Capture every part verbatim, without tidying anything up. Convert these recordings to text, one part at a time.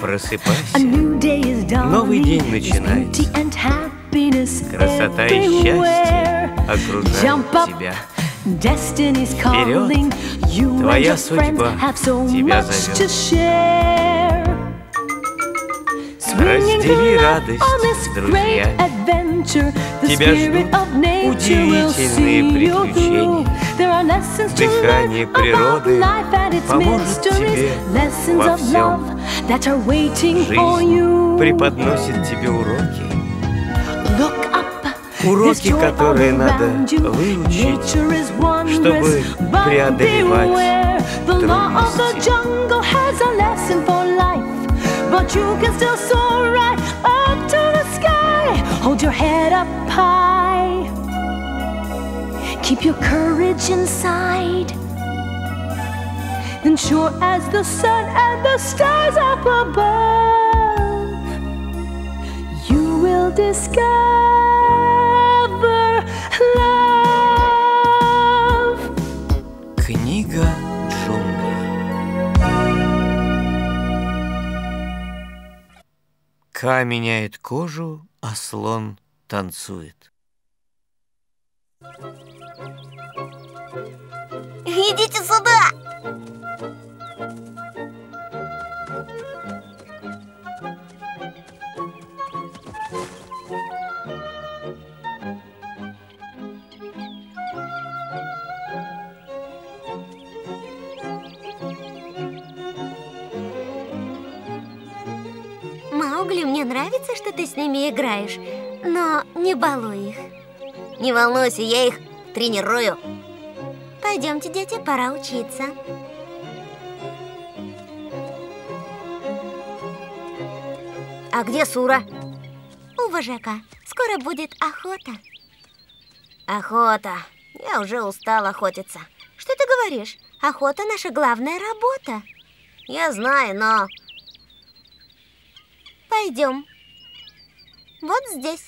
Просыпайся, новый день начинается. Красота и счастье окружают тебя. Вперед, твоя судьба тебя зовет. Раздели радость с друзьями. Тебя ждут удивительные приключения. Дыхание природы поможет тебе во всем. Жизнь преподносит тебе уроки. Уроки, которые надо выучить, чтобы преодолевать трудности. But you can still soar right up to the sky. Hold your head up high. Keep your courage inside. Then sure as the sun and the stars up above, you will discover love. Книга джунглей. Ка меняет кожу, а слон танцует. Идите сюда! Маугли, мне нравится, что ты с ними играешь, но не балуй их. Не волнуйся, я их тренирую. Пойдемте, дети, пора учиться. А где Сура? У вожака. Скоро будет охота. Охота. Я уже устал охотиться. Что ты говоришь? Охота — наша главная работа. Я знаю, но... Пойдем. Вот здесь.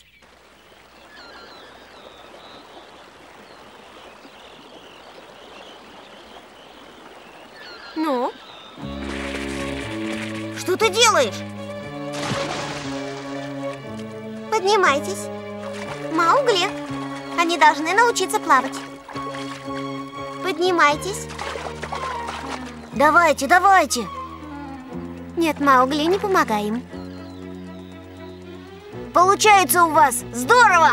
Ну? Что ты делаешь? Поднимайтесь. Маугли, они должны научиться плавать. Поднимайтесь. Давайте, давайте. Нет, Маугли, не помогаем. Получается у вас здорово!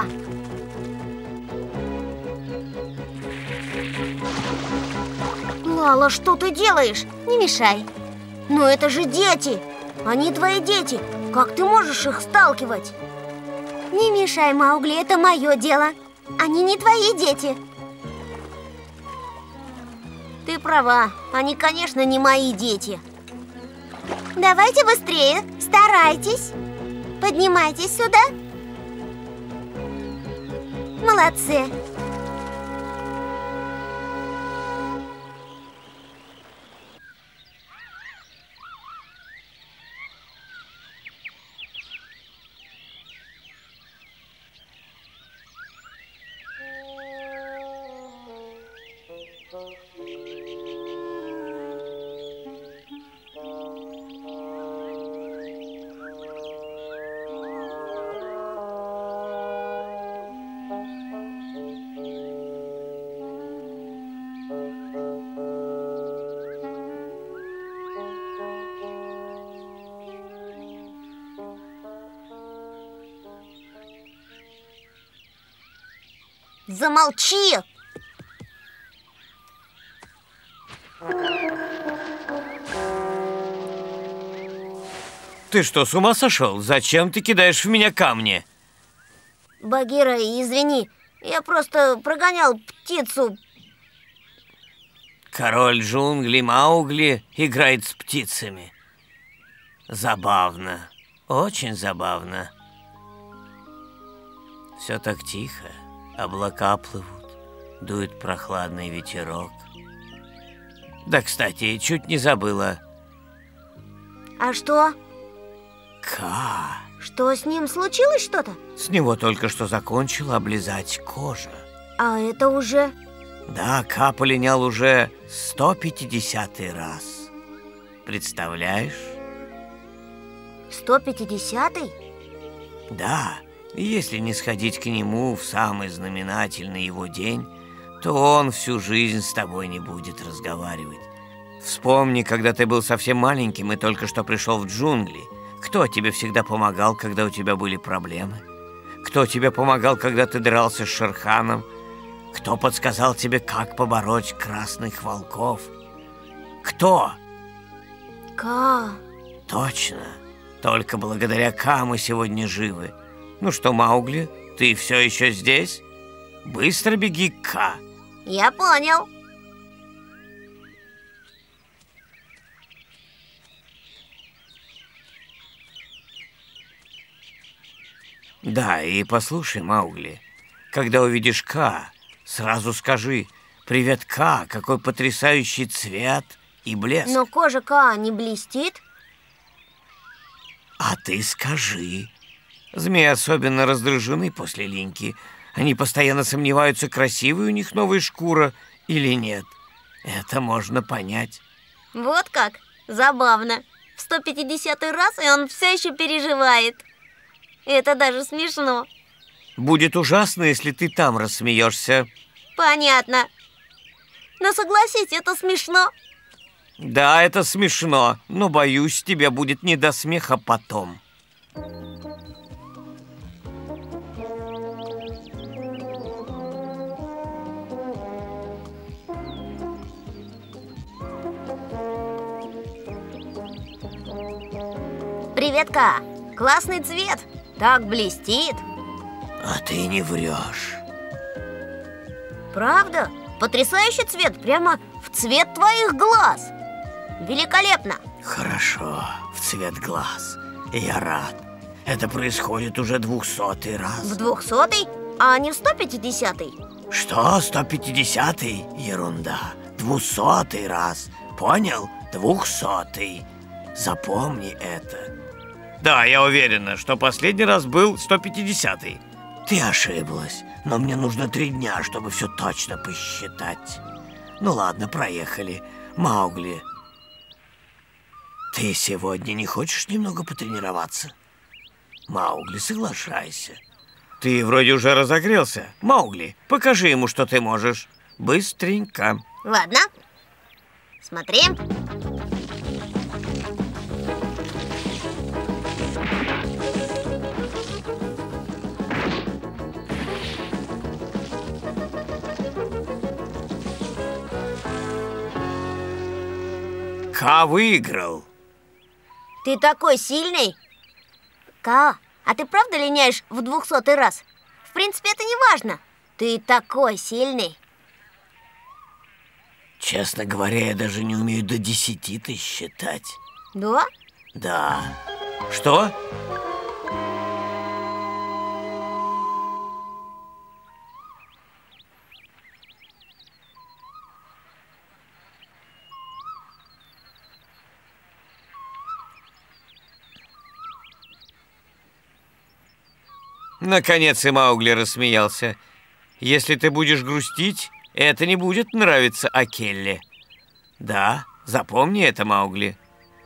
Лала, что ты делаешь? Не мешай. Но это же дети. Они твои дети. Как ты можешь их сталкивать? Не мешай, Маугли, это мое дело. Они не твои дети. Ты права. Они, конечно, не мои дети. Давайте быстрее. Старайтесь. Поднимайтесь сюда. Молодцы. Замолчи! Ты что, с ума сошел? Зачем ты кидаешь в меня камни? Багира, извини, я просто прогонял птицу. Король джунглей Маугли играет с птицами. Забавно, очень забавно. Все так тихо, облака плывут, дует прохладный ветерок. Да, кстати, чуть не забыла. А что? Ка. Что с ним случилось что-то? С него только что закончила облизать кожа. А это уже... Да, Ка полинял уже сто пятидесятый раз. Представляешь? сто пятидесятый? Да, если не сходить к нему в самый знаменательный его день, то он всю жизнь с тобой не будет разговаривать. Вспомни, когда ты был совсем маленьким и только что пришел в джунгли. Кто тебе всегда помогал, когда у тебя были проблемы? Кто тебе помогал, когда ты дрался с Шерханом? Кто подсказал тебе, как побороть красных волков? Кто? Ка. Точно. Только благодаря Ка мы сегодня живы. Ну что, Маугли, ты все еще здесь? Быстро беги к Ка. Я понял. Да, и послушай, Маугли, когда увидишь Ка, сразу скажи: «Привет, Ка, какой потрясающий цвет и блеск». Но кожа Ка не блестит. А ты скажи. Змеи особенно раздражены после линьки. Они постоянно сомневаются, красивая у них новая шкура или нет. Это можно понять. Вот как? Забавно. В сто пятидесятый раз, и он все еще переживает. Это даже смешно. Будет ужасно, если ты там рассмеешься. Понятно. Но согласись, это смешно. Да, это смешно, но, боюсь, тебе будет не до смеха потом. Привет, Ка. Классный цвет. Так блестит. А ты не врешь. Правда? Потрясающий цвет. Прямо в цвет твоих глаз. Великолепно. Хорошо, в цвет глаз. Я рад. Это происходит уже двухсотый раз. В двухсотый? А не в сто пятидесятый? Что? сто пятидесятый? Ерунда. Двухсотый раз. Понял? Двухсотый. Запомни это. Да, я уверена, что последний раз был сто пятидесятый. Ты ошиблась, но мне нужно три дня, чтобы все точно посчитать. Ну ладно, проехали. Маугли, ты сегодня не хочешь немного потренироваться? Маугли, соглашайся. Ты вроде уже разогрелся. Маугли, покажи ему, что ты можешь. Быстренько. Ладно. Смотри. Ка выиграл. Ты такой сильный. Ка, а ты правда линяешь в двухсотый раз? В принципе, это не важно. Ты такой сильный. Честно говоря, я даже не умею до десяти-то считать. Да? Да. Что? Наконец и Маугли рассмеялся. Если ты будешь грустить, это не будет нравиться Акелле. Да, запомни это, Маугли.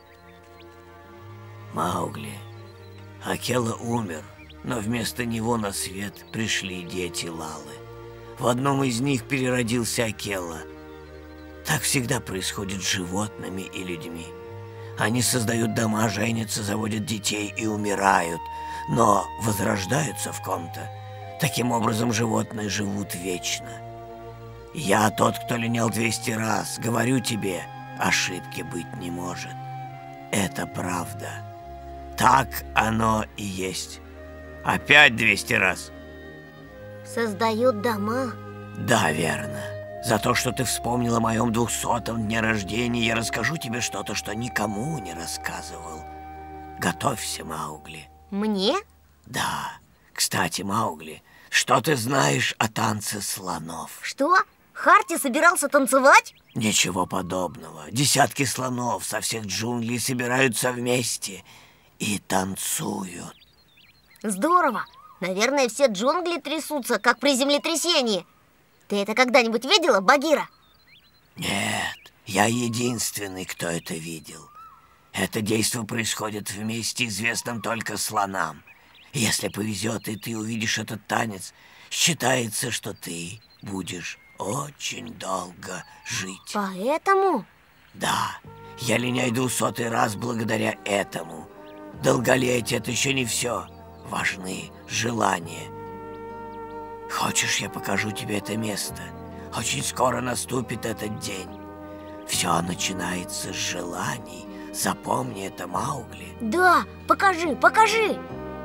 Маугли, Акелла умер, но вместо него на свет пришли дети Лалы. В одном из них переродился Акелла. Так всегда происходит с животными и людьми. Они создают дома, женятся, заводят детей и умирают, но возрождаются в ком-то. Таким образом, животные живут вечно. Я тот, кто линял двести раз. Говорю тебе, ошибки быть не может. Это правда. Так оно и есть. Опять двести раз. Создают дома? Да, верно. За то, что ты вспомнил о моем двухсотом дне рождения, я расскажу тебе что-то, что никому не рассказывал. Готовься, Маугли. Мне? Да. Кстати, Маугли, что ты знаешь о танце слонов? Что? Харти собирался танцевать? Ничего подобного. Десятки слонов со всех джунглей собираются вместе и танцуют. Здорово. Наверное, все джунгли трясутся, как при землетрясении. Ты это когда-нибудь видела, Багира? Нет, я единственный, кто это видел. Это действо происходит в месте, известном только слонам. Если повезет, и ты увидишь этот танец, считается, что ты будешь очень долго жить. Поэтому? Да, я линяй иду сотый раз благодаря этому. Долголетие — это еще не все. Важны желания. Хочешь, я покажу тебе это место? Очень скоро наступит этот день. Все начинается с желаний. Запомни это, Маугли. Да, покажи, покажи.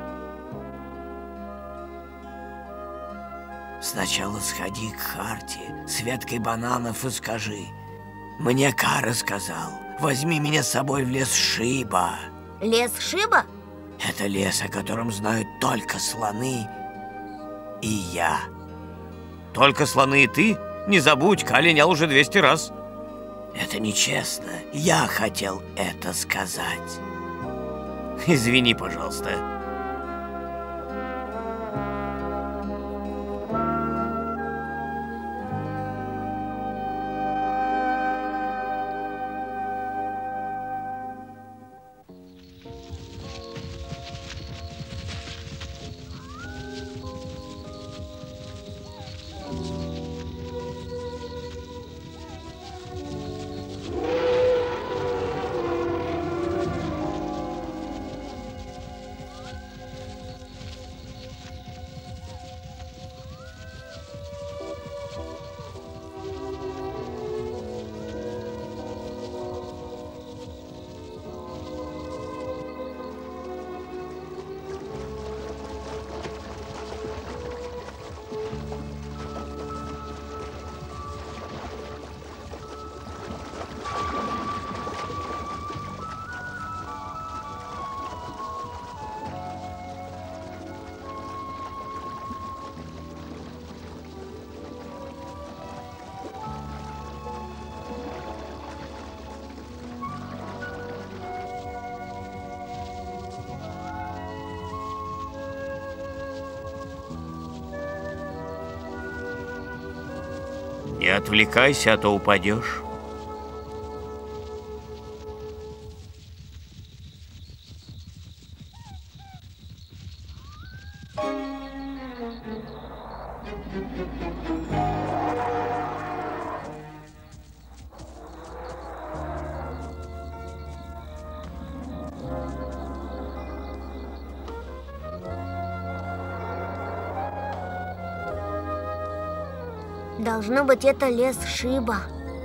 Сначала сходи к Харти с веткой бананов и скажи: мне Ка рассказал, возьми меня с собой в лес Шиба. Лес Шиба? Это лес, о котором знают только слоны и я. Только слоны и ты? Не забудь, Ка линял уже двести раз. Это нечестно. Я хотел это сказать. Извини, пожалуйста. Не отвлекайся, а то упадешь. Должно быть, это лес Шиба.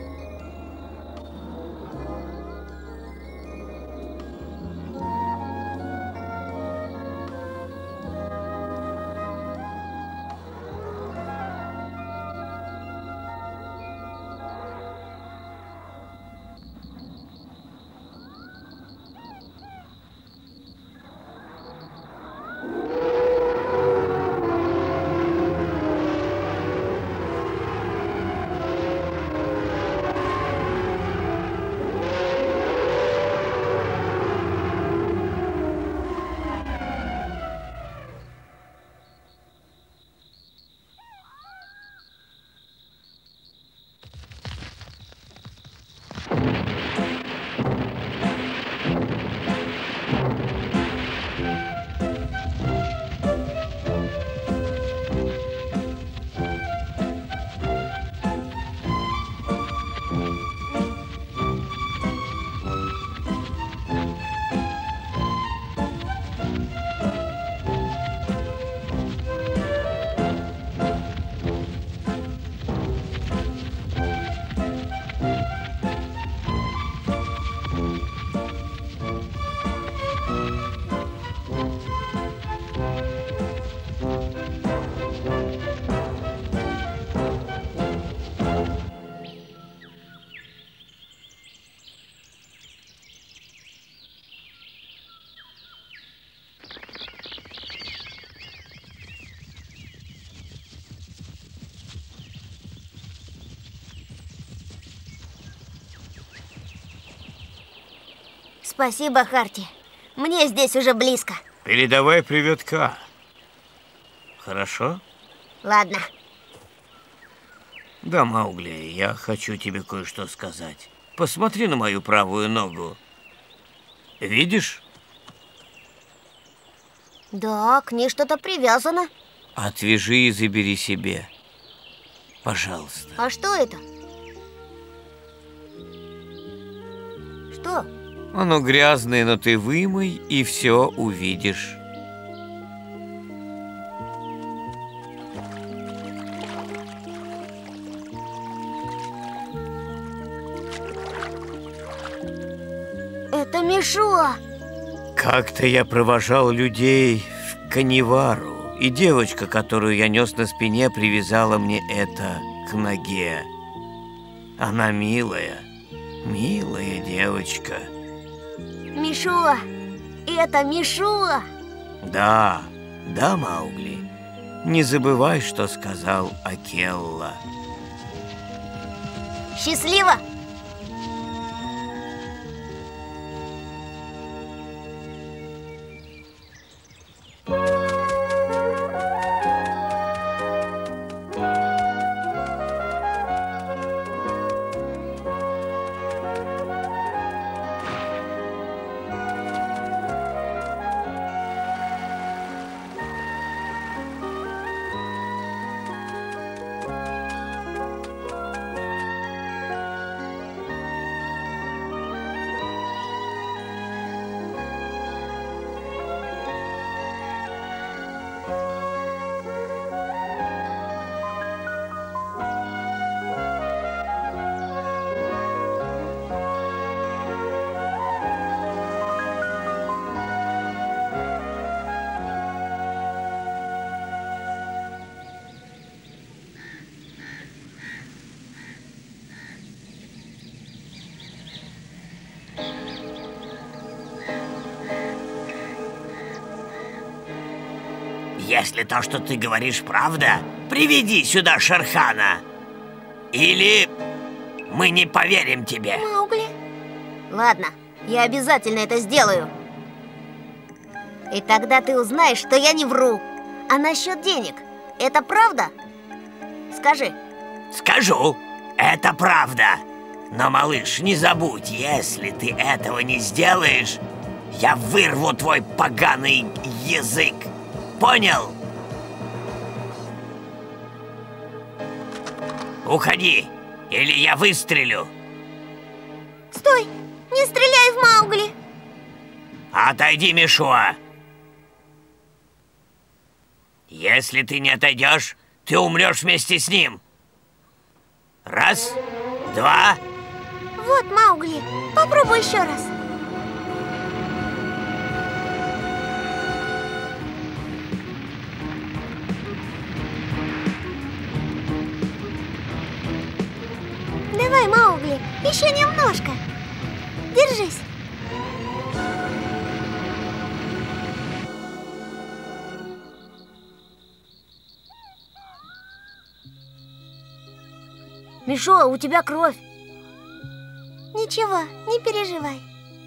Спасибо, Харти. Мне здесь уже близко. Передавай привет Ка. Хорошо? Ладно. Да, Маугли, я хочу тебе кое-что сказать. Посмотри на мою правую ногу. Видишь? Да, к ней что-то привязано. Отвяжи и забери себе. Пожалуйста. А что это? Что? Оно грязное, но ты вымой и все увидишь. Это Мишуа. Как-то я провожал людей в Каневару, и девочка, которую я нес на спине, привязала мне это к ноге. Она милая, милая девочка. Мишуа. Это Мишуа. Да, да, Маугли. Не забывай, что сказал Акелла. Счастливо! Если то, что ты говоришь, правда, приведи сюда Шерхана. Или мы не поверим тебе. Маугли. Ладно, я обязательно это сделаю. И тогда ты узнаешь, что я не вру. А насчет денег, это правда? Скажи. Скажу, это правда. Но, малыш, не забудь, если ты этого не сделаешь, я вырву твой поганый язык. Понял? Уходи, или я выстрелю. Стой! Не стреляй в Маугли! Отойди, Мишуа. Если ты не отойдешь, ты умрешь вместе с ним. Раз, два. Вот, Маугли, попробуй еще раз. Давай, Маугли, еще немножко. Держись. Мишуа, у тебя кровь. Ничего, не переживай.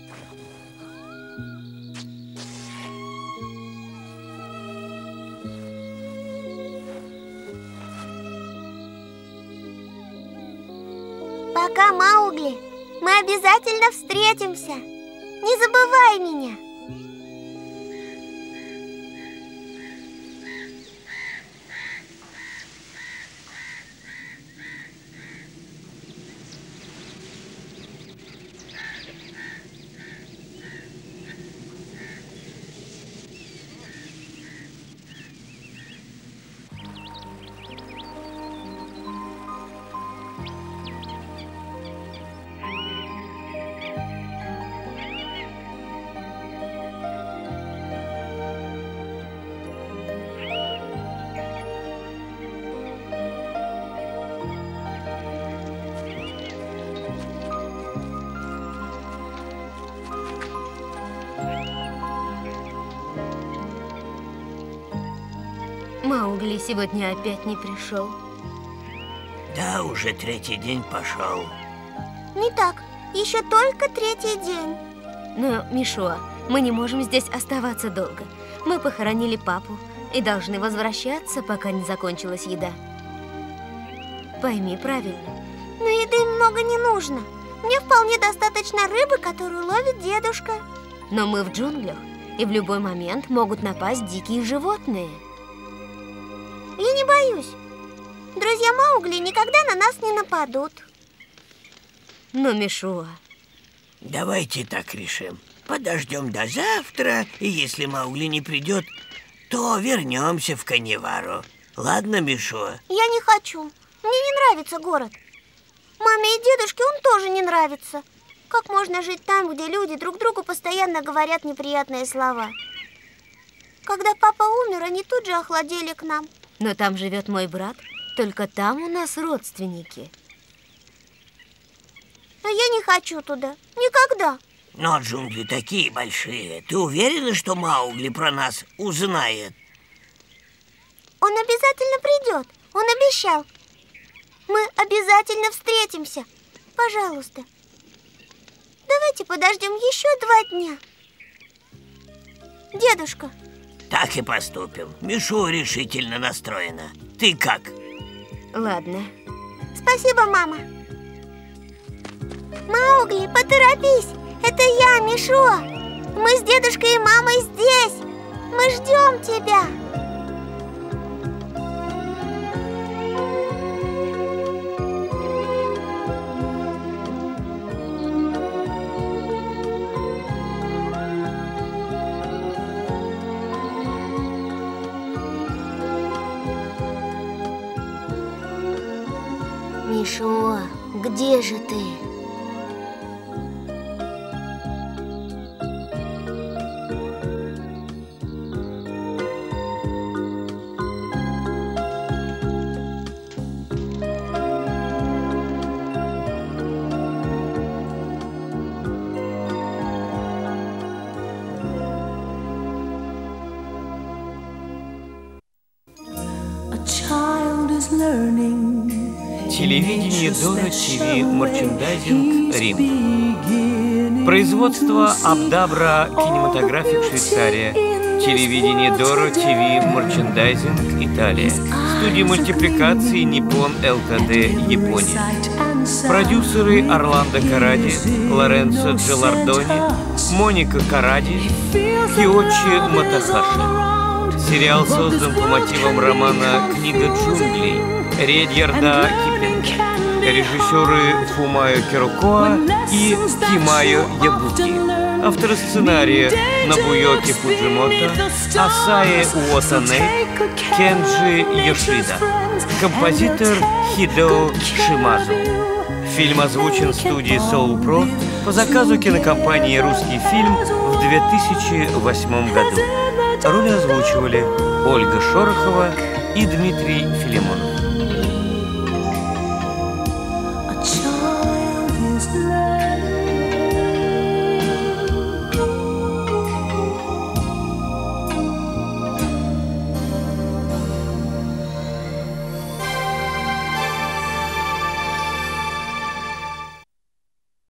Пока, Маугли. Мы обязательно встретимся. Не забывай меня. Маугли сегодня опять не пришел. Да, уже третий день пошел. Не так, еще только третий день. Но, Мишуа, мы не можем здесь оставаться долго. Мы похоронили папу и должны возвращаться, пока не закончилась еда. Пойми правильно. Но еды много не нужно. Мне вполне достаточно рыбы, которую ловит дедушка. Но мы в джунглях, и в любой момент могут напасть дикие животные. Я не боюсь. Друзья Маугли никогда на нас не нападут. Но, Мишуа... Давайте так решим. Подождем до завтра, и если Маугли не придет, то вернемся в Канивару. Ладно, Мишуа? Я не хочу. Мне не нравится город. Маме и дедушке он тоже не нравится. Как можно жить там, где люди друг другу постоянно говорят неприятные слова? Когда папа умер, они тут же охладели к нам. Но там живет мой брат. Только там у нас родственники. А я не хочу туда. Никогда. Но джунгли такие большие. Ты уверена, что Маугли про нас узнает? Он обязательно придет. Он обещал. Мы обязательно встретимся. Пожалуйста. Давайте подождем еще два дня. Дедушка. Так и поступим. Мишуа решительно настроена. Ты как? Ладно. Спасибо, мама. Маугли, поторопись. Это я, Мишуа. Мы с дедушкой и мамой здесь. Мы ждем тебя. Мишуа, где же ты? Телевидение Дора ТВ Мерчендайзинг Рим. Производство Абдабра Кинематографик Швейцария. Телевидение Дора ТВ Мерчендайзинг Италия. Студия мультипликации Nippon ЛТД Япония. Продюсеры Орландо Каради, Лоренцо Джелардони, Моника Каради, Киочи Матахаши. Сериал создан по мотивам романа «Книга джунглей» Редьярда Киплинга. Режиссеры Фумайо Кирокоа и Кимайо Ябуки. Авторы сценария Нобуюки Фуджимото, Асае Уотане, Кенджи Йошида. Композитор Хидео Шимазу. Фильм озвучен студией Soul Pro по заказу кинокомпании «Русский фильм» в две тысячи восьмом году. Роли озвучивали Ольга Шорохова и Дмитрий Филимонов.